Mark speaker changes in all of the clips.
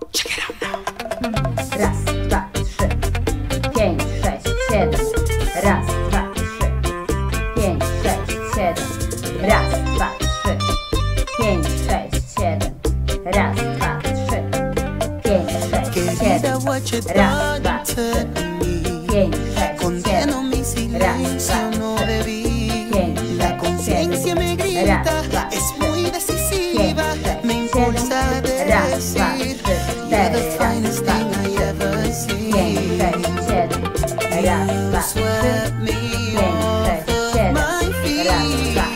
Speaker 1: Raz, dwa, trzy, pięć, sześć, siedem. Raz, dwa, trzy, pięć, sześć, siedem. Raz, dwa, trzy, pięć, sześć, siedem. Raz, dwa, trzy, pięć, sześć, siedem. Raz, dwa, trzy, pięć, sześć, siedem. Raz, dwa, trzy, pięć, sześć, siedem. Raz, dwa,
Speaker 2: es
Speaker 1: trzy,
Speaker 2: muy decisiva, me impulsa a
Speaker 1: raz, dwa,
Speaker 2: decir,
Speaker 1: trzy,
Speaker 2: you're the
Speaker 1: cztery.
Speaker 2: finest thing I ever
Speaker 1: Pięć,
Speaker 2: seen.
Speaker 1: sześć, siedem. Raz, dwa, trzy,
Speaker 2: Swept me
Speaker 1: pięć,
Speaker 2: off
Speaker 1: sześć,
Speaker 2: of
Speaker 1: siedem.
Speaker 2: my
Speaker 1: Raz, dwa,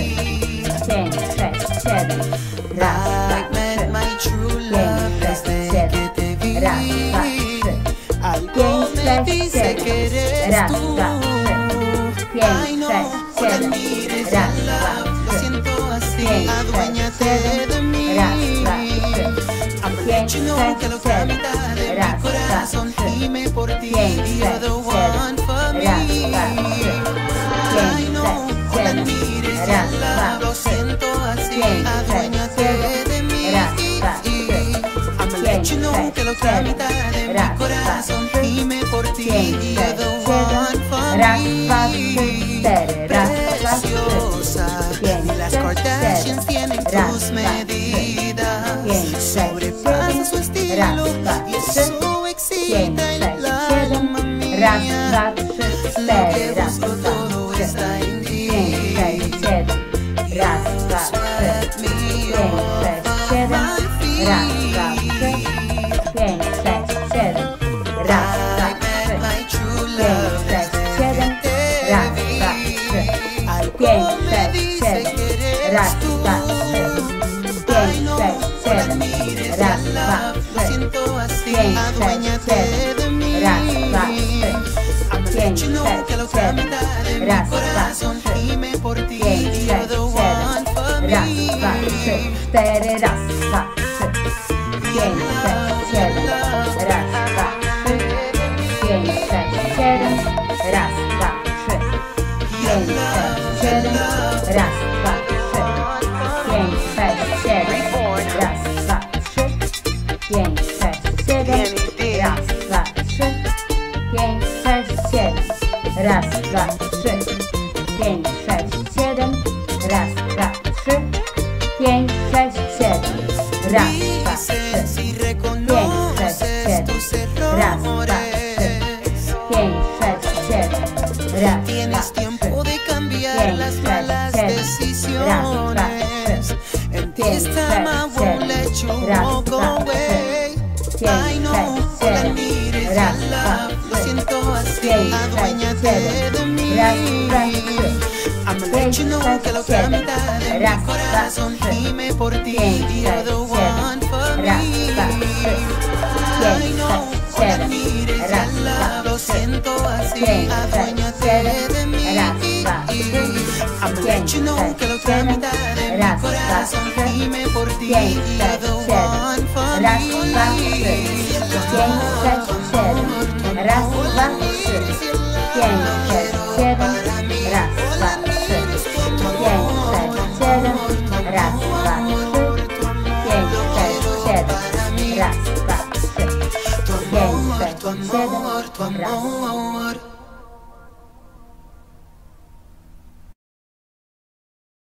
Speaker 2: feet.
Speaker 1: trzy, pięć, sześć, siedem. Raz, dwa,
Speaker 2: I met
Speaker 1: trzy,
Speaker 2: my true love
Speaker 1: pięć,
Speaker 2: desde
Speaker 1: sześć,
Speaker 2: que te
Speaker 1: siedem.
Speaker 2: vi.
Speaker 1: Raz, dwa, trzy,
Speaker 2: Algo
Speaker 1: pięć,
Speaker 2: me
Speaker 1: sześć,
Speaker 2: dice que
Speaker 1: siedem.
Speaker 2: eres
Speaker 1: Raz,
Speaker 2: tú.
Speaker 1: dwa, trzy, pięć,
Speaker 2: Ay, no,
Speaker 1: sześć,
Speaker 2: con la
Speaker 1: siedem.
Speaker 2: mires
Speaker 1: Raz,
Speaker 2: al
Speaker 1: dwa,
Speaker 2: lado, lo
Speaker 1: trzy,
Speaker 2: siento así,
Speaker 1: pięć,
Speaker 2: aduéñate
Speaker 1: sześć, siedem.
Speaker 2: de mí.
Speaker 1: Raz, dwa, trzy,
Speaker 2: I'ma
Speaker 1: pięć,
Speaker 2: let you know que
Speaker 1: sześć,
Speaker 2: la otra
Speaker 1: siedem.
Speaker 2: mitad de mi
Speaker 1: Raz, dwa,
Speaker 2: corazón
Speaker 1: trzy,
Speaker 2: gime por ti.
Speaker 1: pięć,
Speaker 2: You're the
Speaker 1: sześć, siedem.
Speaker 2: one for me.
Speaker 1: Raz, dwa, trzy,
Speaker 2: Ay,
Speaker 1: pięć,
Speaker 2: no,
Speaker 1: sześć,
Speaker 2: con la
Speaker 1: siedem.
Speaker 2: mires
Speaker 1: Raz,
Speaker 2: al
Speaker 1: dwa,
Speaker 2: lado, lo
Speaker 1: trzy,
Speaker 2: siento así,
Speaker 1: pięć, sześć,
Speaker 2: aduéñate
Speaker 1: siedem.
Speaker 2: de mí.
Speaker 1: Raz, dwa, trzy,
Speaker 2: I'ma let
Speaker 1: pięć,
Speaker 2: you know
Speaker 1: sześć,
Speaker 2: que la otra
Speaker 1: siedem.
Speaker 2: mitad de mi
Speaker 1: Raz, dwa,
Speaker 2: corazón
Speaker 1: trzy,
Speaker 2: gime por ti.
Speaker 1: pięć,
Speaker 2: You're the
Speaker 1: sześć,
Speaker 2: one
Speaker 1: siedem.
Speaker 2: for
Speaker 1: Raz,
Speaker 2: me.
Speaker 1: dwa, trzy, cztery. Raz, dwa, trzy,
Speaker 2: Preciosa,
Speaker 1: pięć,
Speaker 2: ni las
Speaker 1: sześć,
Speaker 2: Kardashians
Speaker 1: siedem.
Speaker 2: tienen
Speaker 1: Raz,
Speaker 2: tus
Speaker 1: dwa,
Speaker 2: medidas.
Speaker 1: pięć, sześć,
Speaker 2: Sobrepasa
Speaker 1: siedem.
Speaker 2: su
Speaker 1: Raz,
Speaker 2: estilo
Speaker 1: dwa,
Speaker 2: y
Speaker 1: trzy,
Speaker 2: eso
Speaker 1: pięć,
Speaker 2: excita el
Speaker 1: sześć,
Speaker 2: alma
Speaker 1: siedem.
Speaker 2: mía.
Speaker 1: Raz, dwa, trzy,
Speaker 2: Lo que
Speaker 1: cztery. Raz,
Speaker 2: busco
Speaker 1: dwa,
Speaker 2: todo
Speaker 1: trzy,
Speaker 2: está en ti.
Speaker 1: pięć, sześć, siedem. Raz, dwa, trzy,
Speaker 2: Swept me
Speaker 1: pięć, sześć,
Speaker 2: off
Speaker 1: siedem.
Speaker 2: my feet.
Speaker 1: Raz, dwa, trzy, pięć, sześć, siedem. Raz, dwa,
Speaker 2: I met
Speaker 1: trzy,
Speaker 2: my true
Speaker 1: pięć,
Speaker 2: love
Speaker 1: sześć,
Speaker 2: desde
Speaker 1: siedem.
Speaker 2: que te
Speaker 1: Raz,
Speaker 2: vi.
Speaker 1: dwa, trzy,
Speaker 2: Algo
Speaker 1: pięć,
Speaker 2: me
Speaker 1: sześć,
Speaker 2: dice
Speaker 1: siedem.
Speaker 2: que eres
Speaker 1: Raz,
Speaker 2: tú.
Speaker 1: dwa, trzy,
Speaker 2: Ay,
Speaker 1: pięć,
Speaker 2: no,
Speaker 1: sześć,
Speaker 2: con la
Speaker 1: siedem.
Speaker 2: mires
Speaker 1: Raz,
Speaker 2: al
Speaker 1: dwa,
Speaker 2: lado, lo
Speaker 1: trzy,
Speaker 2: siento así,
Speaker 1: pięć, sześć,
Speaker 2: aduéñate
Speaker 1: siedem.
Speaker 2: de mí.
Speaker 1: Raz, dwa, trzy,
Speaker 2: I'ma let
Speaker 1: pięć,
Speaker 2: you know
Speaker 1: sześć,
Speaker 2: que la otra
Speaker 1: siedem.
Speaker 2: mitad de mi
Speaker 1: Raz, dwa,
Speaker 2: corazón
Speaker 1: trzy,
Speaker 2: gime por ti.
Speaker 1: pięć,
Speaker 2: You're
Speaker 1: sześć,
Speaker 2: the
Speaker 1: siedem.
Speaker 2: one for me.
Speaker 1: Raz, dwa, trzy, cztery. Raz, dwa, trzy, pięć, sześć, siedem. Raz, dwa, trzy, pięć, sześć, siedem. Raz, dwa, trzy, pięć, sześć, siedem. Raz, dwa, trzy, pięć, sześć, siedem. Raz, dwa, trzy, pięć, sześć, siedem. Raz, dwa, trzy, pięć, sześć, siedem. Raz, dwa, trzy, pięć, sześć, siedem. Raz, dwa, trzy, pięć, sześć, siedem. Raz, dwa, trzy,
Speaker 2: Dices y
Speaker 1: pięć,
Speaker 2: reconoces
Speaker 1: sześć,
Speaker 2: tus
Speaker 1: siedem. Raz, dwa, trzy,
Speaker 2: errores.
Speaker 1: pięć, sześć, siedem. Raz, dwa,
Speaker 2: Tienes
Speaker 1: trzy,
Speaker 2: tiempo de cambiar
Speaker 1: pięć,
Speaker 2: las
Speaker 1: sześć,
Speaker 2: malas
Speaker 1: siedem.
Speaker 2: decisiones. And this time I won't let you walk away. I know, con la mires al lado, lo siento así, aduéñate de mí. I'ma let you know que la otra mitad de mi corazón gime por ti. You're the one for me. I know, con la mires al lado, lo siento así, aduéñate de mí. I'ma let you know que la otra mitad de mi corazón gime por ti. You're the one for me.
Speaker 1: Raz, dwa, trzy, pięć, sześć, siedem. Raz, dwa, trzy, pięć, sześć, siedem. Raz, dwa, trzy, pięć, sześć, siedem. Raz, dwa, trzy, pięć, sześć, siedem.
Speaker 2: Tu amor.